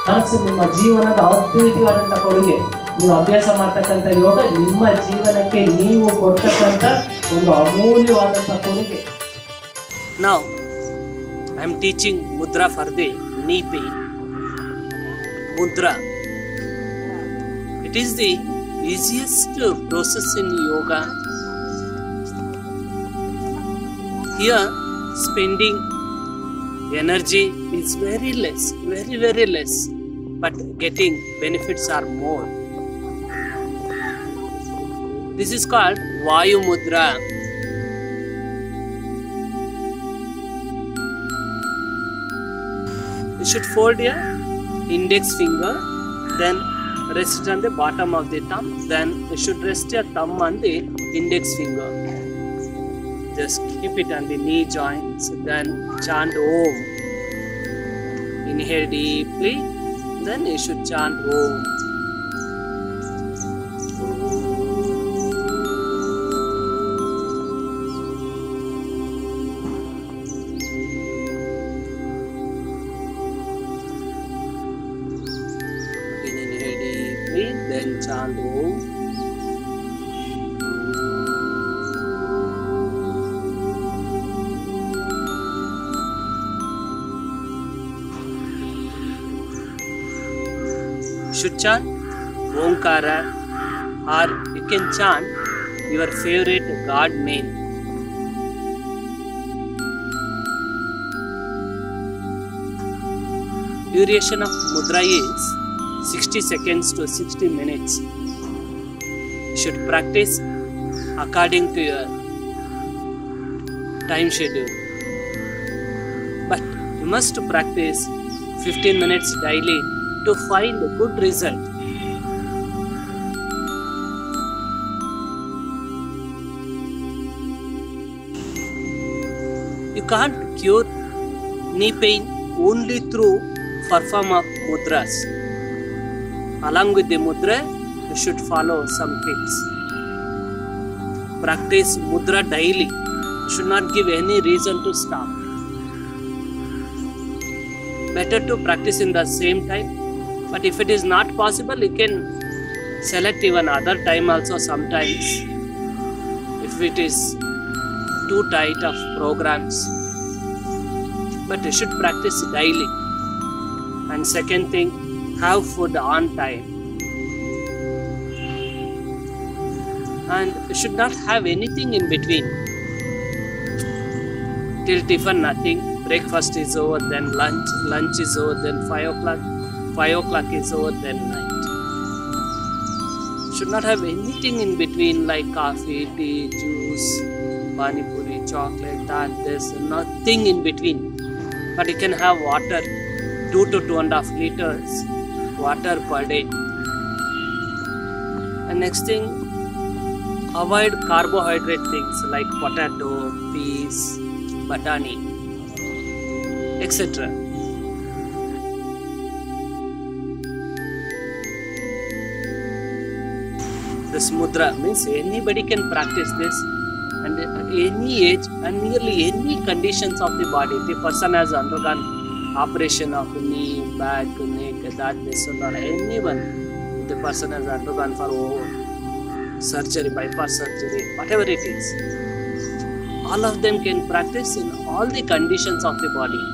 ಮನಸ್ಸು ನಿಮ್ಮ ಜೀವನದ ಅದ್ಭುತವಾದಂಥ ಕೊಡುಗೆ. ನೀವು ಅಭ್ಯಾಸ ಮಾಡ್ತಕ್ಕಂಥ ಯೋಗ ನಿಮ್ಮ ಜೀವನಕ್ಕೆ ನೀವು ಕೊಡ್ತಕ್ಕಂಥ ಒಂದು ಅಮೂಲ್ಯವಾದಂಥ ಕೊಡುಗೆ. Now I am teaching Mudra for the knee pain. Mudra. It is the easiest process in yoga. Here spending energy is very less, very less, but getting benefits are more. This is called Vayu Mudra. You should fold your index finger, then rest on the bottom of the thumb, then you should rest your thumb on the index finger. Just keep it on the knee joints, then chant Om. Inhale deeply, then you should chant Om. Inhale deeply, then chant Om. Should chant Omkara, or you can chant your favorite God name. Duration of Mudra is 60 seconds to 60 minutes. You should practice according to your time schedule. But you must practice 15 minutes daily to find a good result. You can't cure knee pain only through perform of mudras. Along with the mudra, you should follow some tips. Practice mudra daily. You should not give any reason to stop. Better to practice in the same time. But if it is not possible, you can select even other time also sometimes. If it is too tight of programs. But you should practice daily. And second thing, have food on time. And you should not have anything in between. Till tiffin, nothing. Breakfast is over, then lunch. Lunch is over, then 5 o'clock. 5 o'clock is over, then night. Should not have anything in between like coffee, tea, juice, pani puri, chocolate, that, this, nothing in between. But you can have water, 2 to 2.5 liters water per day. And next thing, avoid carbohydrate things like potato, peas, batani, etc. This mudra means anybody can practice this, and at any age and nearly any conditions of the body. The person has undergone operation of knee, back, neck, that, this, or anyone. The person has undergone for surgery, bypass surgery, whatever it is. All of them can practice in all the conditions of the body.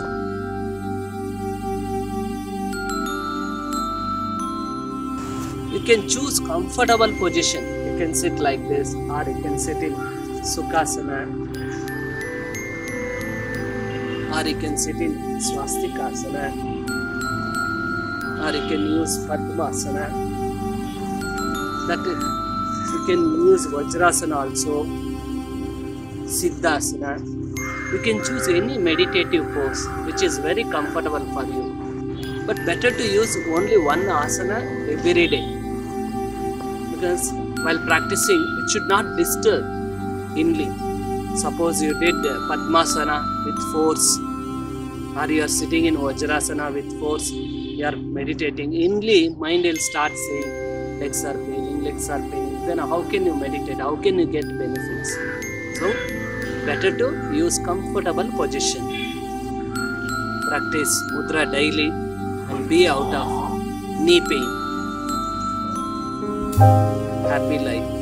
You can choose comfortable position. You can sit like this, or you can sit in Sukhasana, or you can sit in Swastikasana, or you can use Padmasana. That you can use Vajrasana also, Siddhasana. You can choose any meditative pose which is very comfortable for you. But better to use only one asana every day. Because while practicing, it should not disturb inly. Suppose you did Padmasana with force, or you are sitting in Vajrasana with force, you are meditating. Inly, mind will start saying, legs are paining, legs are paining. Then how can you meditate? How can you get benefits? So, better to use comfortable position. Practice mudra daily and be out of knee pain. Happy life.